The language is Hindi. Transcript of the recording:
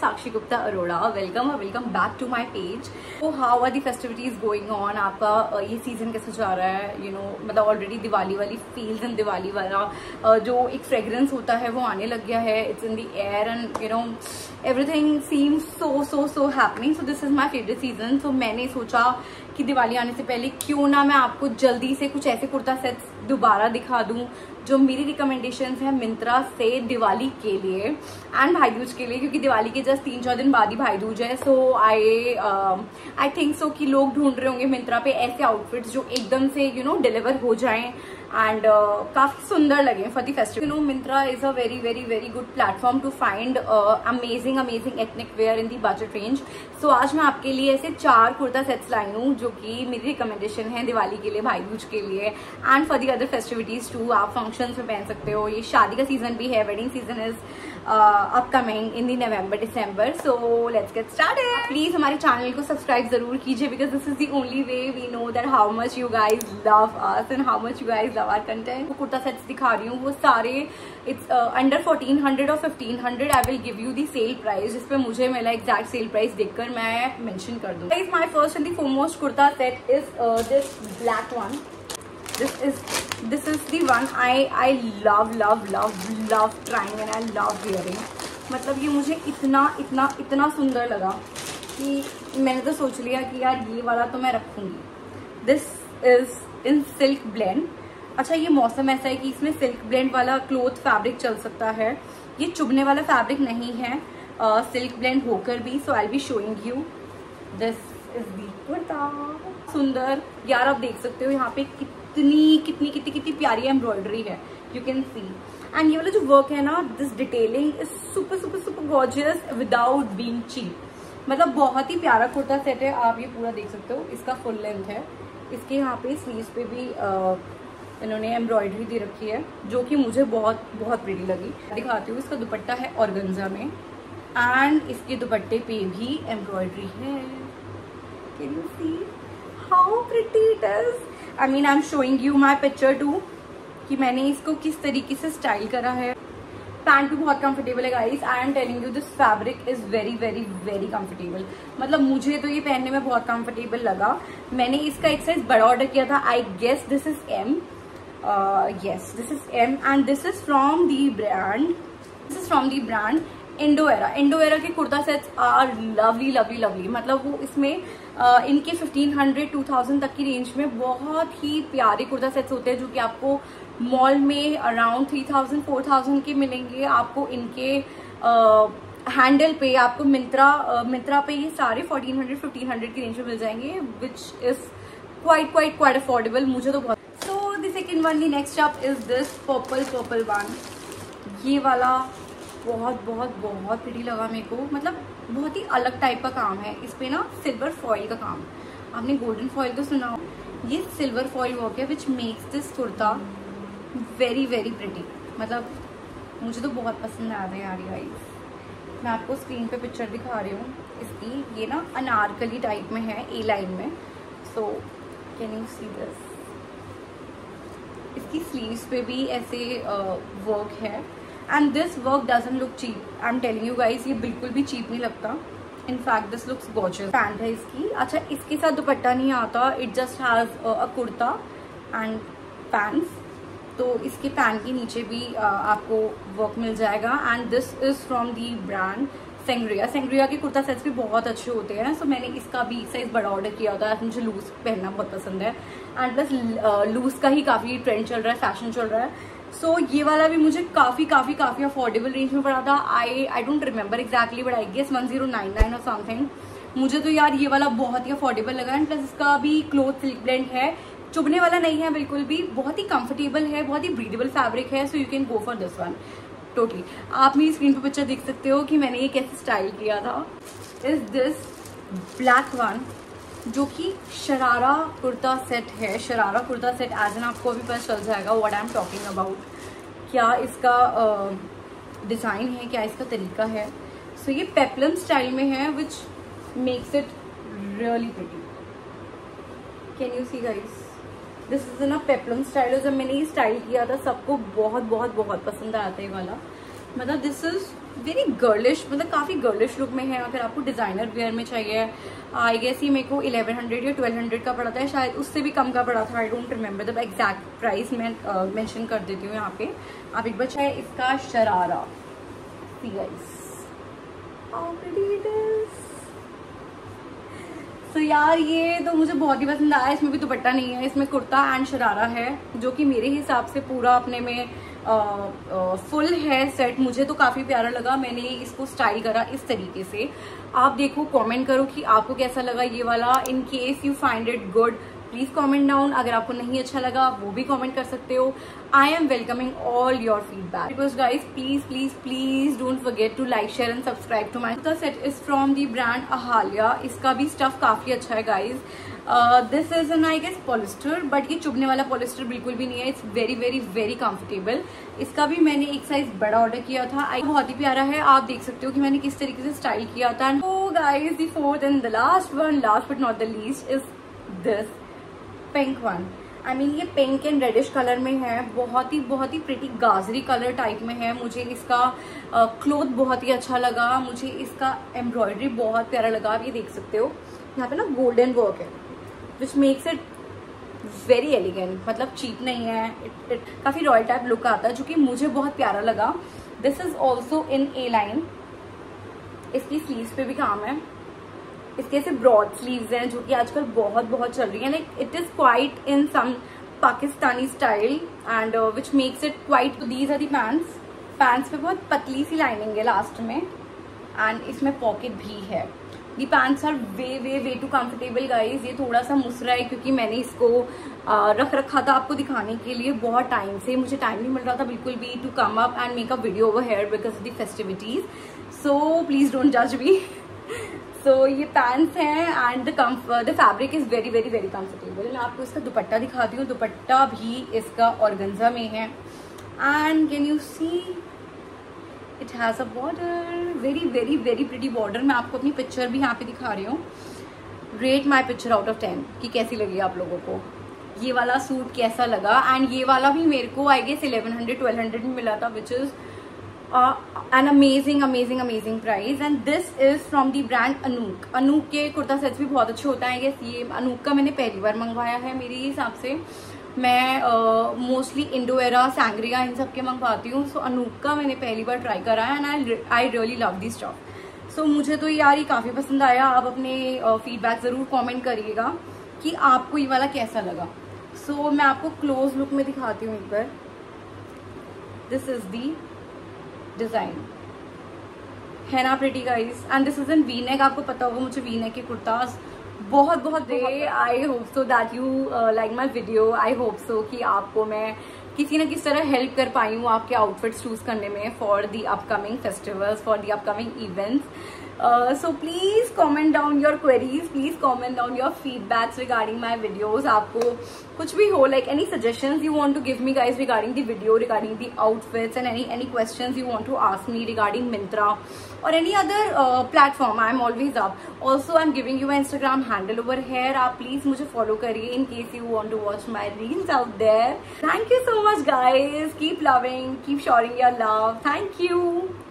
Sakshi Gupta Arora. Welcome back to my page. तो how are the festivities going on? आपका ये सीजन कैसे जा रहा है? मतलब ऑलरेडी दिवाली वाली फील्स एंड दिवाली वाला जो एक फ्रेग्रेंस होता है वो आने लग गया है। It's in the air and everything seems so happening. So this is my favourite season. So मैंने सोचा कि दिवाली आने से पहले क्यों ना मैं आपको जल्दी से कुछ ऐसे कुर्ता सेट्स दोबारा दिखा दूं जो मेरी रिकमेंडेशंस है मिंत्रा से दिवाली के लिए एंड भाई दूज के लिए, क्योंकि दिवाली के जस्ट 3-4 दिन बाद ही भाई दूज है। सो आई थिंक सो कि लोग ढूंढ रहे होंगे मिंत्रा पे ऐसे आउटफिट्स जो एकदम से डिलीवर हो जाएं एंड काफी सुंदर लगे for the festival. Myntra is a very good platform to find amazing ethnic wear in the budget range. So आज मैं आपके लिए ऐसे 4 कुर्ता सेट्स लाई हूँ जो कि मेरी रिकमेंडेशन है दिवाली के लिए, भाई दूज के लिए and for the other festivities too. आप फंक्शंस में पहन सकते हो। ये शादी का सीजन भी है, wedding season is upcoming in the November-December। So let's get started. Please हमारे चैनल को सब्सक्राइब जरूर कीजिए because this is the only way we know that how much you guys love us and how much you guys love our content. Kurta sets दिखा रही हूँ वो सारे इट्स अंडर 1400 और 1500। I will give you the sale price, जिस पे मुझे मिला एग्जैक्ट सेल प्राइस देखकर मैं मेंशन कर दूँ। Guys my first and the foremost kurta set is this black one. This is the one I love trying and I love wearing। मतलब ये मुझे इतना सुंदर लगा कि मैंने तो सोच लिया कि यार ये वाला तो मैं रखूंगी। This is in silk blend। अच्छा, ये मौसम ऐसा है कि इसमें सिल्क ब्लेंड वाला क्लोथ फैब्रिक चल सकता है। ये चुभने वाला फैब्रिक नहीं है सिल्क ब्लेंड होकर भी। So I be showing you this is the kurta. सुंदर यार, आप देख सकते हो यहाँ पे कितनी प्यारी एम्ब्रॉयडरी है। यू कैन सी एंड ये वाला जो वर्क है ना, this detailing is super gorgeous without being cheap. मतलब बहुत ही प्यारा कुर्ता सेट है। आप ये पूरा देख सकते हो, इसका फुल लेंथ है। इसके यहाँ पे स्लीव्स पे भी इन्होंने एम्ब्रॉयडरी दे रखी है जो कि मुझे बहुत प्रिटी लगी। दिखाती हूँ। इसका दुपट्टा है ऑर्गेन्जा में एंड इसके दुपट्टे पे भी एम्ब्रॉयडरी है। Can you see how pretty it is? I mean I am showing you my picture too कि मैंने इसको किस तरीके से स्टाइल करा है। पैंट भी बहुत कंफर्टेबल है guys. I am telling you this fabric is very comfortable. मतलब मुझे तो ये पहनने में बहुत कंफर्टेबल लगा। मैंने इसका एक साइज बड़ा ऑर्डर किया था। I guess this is M. yes, this is M and this is from the brand Indo Era. Indo Era के कुर्ता सेट्स आर लवली। मतलब वो इसमें इनके 1500-2000 तक की रेंज में बहुत ही प्यारे कुर्ता सेट्स होते हैं जो कि आपको मॉल में अराउंड 3000-4000 के मिलेंगे। आपको इनके हैंडल पे आपको मिंत्रा पे ये सारे 1400-1500 की रेंज में मिल जाएंगे, विच इज क्वाइट अफोर्डेबल। मुझे तो बहुत। The second one, the next up is this purple one। ये वाला बहुत प्रिटी लगा मेरे को। मतलब बहुत ही अलग टाइप का काम है इस पे ना, सिल्वर फॉइल का काम। आपने गोल्डन फॉइल तो सुना हो, ये सिल्वर फॉइल वर्क है which makes this kurta very pretty. मतलब मुझे तो बहुत पसंद आया था यार। गाइस मैं आपको स्क्रीन पे पिक्चर दिखा रही हूँ इसकी। ये ना अनारकली टाइप में है, ए लाइन में। So can you see this? इसकी स्लीव्स पे भी ऐसे वर्क है and this work doesn't look cheap. I am telling you guys, ये बिल्कुल भी चीप नहीं लगता। In fact this looks gorgeous. Pant है इसकी। अच्छा, इसके साथ दुपट्टा नहीं आता। It just has a kurta and pants. तो इसके पैंट के नीचे भी आपको वर्क मिल जाएगा and this is from the brand Sangria के कुर्ता सेट्स भी बहुत अच्छे होते हैं। सो मैंने इसका भी साइज बड़ा ऑर्डर किया था। मुझे लूज पहनना बहुत पसंद है एंड प्लस लूज का ही काफी ट्रेंड चल रहा है, फैशन चल रहा है। सो ये वाला भी मुझे काफी अफोर्डेबल रेंज में पड़ा था। I don't remember exactly but I guess 1099 और समथिंग। मुझे तो यार ये वाला बहुत ही अफोर्डेबल लगा एंड प्लस इसका भी क्लोथ सिल्क ब्लेंड है, चुभने वाला नहीं है बिल्कुल भी। बहुत ही कंफर्टेबल है, बहुत ही ब्रीदेबल फैब्रिक है। So you can go for this one totally. आप मेरी स्क्रीन पर पिक्चर देख सकते हो कि मैंने ये कैसे स्टाइल किया था। इज दिस ब्लैक वन जो कि शरारा कुर्ता सेट है। Sharara kurta set as an आपको अभी पता चल जाएगा what I am talking about. क्या इसका डिजाइन है, क्या इसका तरीका है। सो ये पेप्लम स्टाइल में है which makes it really pretty. Can you see guys? This is in a peplum style. जब मैंने ये स्टाइल किया था सबको बहुत पसंद आया था ये वाला। मतलब दिस इज वेरी गर्लिश, मतलब काफी गर्लिश लुक में है। अगर आपको डिजाइनर वेयर में चाहिए, आई गेस ये मेरे को 1100 या 1200 का पड़ा था, शायद उससे भी कम का पड़ा था। I don't remember the exact price, मैं मेंशन कर देती हूँ यहाँ पे। आप एक बार चाहे इसका sharara, see guys how pretty it is. तो यार ये तो मुझे बहुत ही पसंद आया। इसमें भी दुपट्टा नहीं है, इसमें कुर्ता एंड शरारा है, जो कि मेरे हिसाब से पूरा अपने में फुल है सेट। मुझे तो काफी प्यारा लगा, मैंने इसको स्टाइल करा इस तरीके से। आप देखो, कमेंट करो कि आपको कैसा लगा ये वाला। In case you find it good, please comment down. अगर आपको नहीं अच्छा लगा वो भी कमेंट कर सकते हो। I am welcoming all your feedback. Because guys please please please don't forget to like share and subscribe to my. The set is from the brand Ahalya. इसका भी स्टफ काफी अच्छा है guys. This is an I guess polyester, but ये चुभने वाला पॉलिस्टर बिल्कुल भी नहीं है। It's very very very comfortable. इसका भी मैंने एक साइज बड़ा ऑर्डर किया था। बहुत ही प्यारा है, आप देख सकते हो कि मैंने किस तरीके से स्टाइल किया था। तो guys the fourth and the last one, last but not the least, is this pink one. I mean ये पिंक एंड रेडिश कलर में है, बहुत ही प्रिटी गाजरी कलर टाइप में है। मुझे इसका क्लोथ बहुत ही अच्छा लगा, मुझे इसका एम्ब्रॉयडरी बहुत प्यारा लगा। आप ये देख सकते हो यहाँ पे ना गोल्डन वर्क है, which makes it very elegant, मतलब चीप नहीं है। इट काफी रॉयल टाइप लुक आता है, जो कि मुझे बहुत प्यारा लगा। This is also in A line. इसकी स्लीव्स पे भी काम है, इसके से ब्रॉड स्लीव्स हैं, जो कि आजकल बहुत चल रही है। Like it is quite in some Pakistani style and which makes it quite. These are the pants. Pants पे बहुत पतली सी लाइनिंग है लास्ट में, एंड इसमें पॉकेट भी है। The pants are way too comfortable guys. ये थोड़ा सा मुसरा है क्योंकि मैंने इसको रख रखा था आपको दिखाने के लिए बहुत टाइम से। मुझे टाइम नहीं मिल रहा था बिल्कुल भी to come up and make a video over here because of the festivities. So please don't जज मी। सो ये पैंट्स हैं and the fabric is very very very comfortable. मैं आपको इसका दुपट्टा दिखाती हूँ। दुपट्टा भी इसका ऑर्गेन्जा में है and can you see it has a border, very very very pretty border. मैं आपको अपनी पिक्चर भी यहाँ पे दिखा रही हूँ। Rate my picture out of 10 कि कैसी लगी आप लोगों को, ये वाला सूट कैसा लगा। एंड ये वाला भी मेरे को आई गेस 1100-1200 में मिला था, विच इज an amazing price. And this is from the brand Anouk. Anouk के कुर्ता सेट्स भी बहुत अच्छे होता है। ये अनूक का मैंने पहली बार मंगवाया है। मेरे हिसाब से मैं मोस्टली इंडो एरा, सैंग्रिया इन सब के मंगवाती हूँ। सो अनूक का मैंने पहली बार ट्राई करा है and I really love this stuff. So मुझे तो यार ये काफ़ी पसंद आया। आप अपने फीडबैक ज़रूर कमेंट करिएगा कि आपको ये वाला कैसा लगा। सो मैं आपको क्लोज लुक में दिखाती हूँ एक बार। दिस इज दी डिजाइन, है ना pretty guys. And this is in V neck. आपको पता होगा मुझे वी नेक के कुर्ताज बहुत दे। I hope so that you like my video. I hope so कि आपको मैं किसी न किसी तरह हेल्प कर पाई हूँ आपके आउटफिट्स चूज करने में for the upcoming festivals, for the upcoming events. So please comment down your queries, please comment down your feedbacks regarding my videos. आपको कुछ भी हो, like any suggestions you want to give me guys regarding the video, regarding the outfits, and any questions you want to ask me regarding Myntra or any other platform, I'm always up. Also I'm giving you my Instagram handle over here. आप please मुझे follow करिए in case you want to watch my reels out there. Thank you so much guys. Keep loving, keep showing your love. Thank you.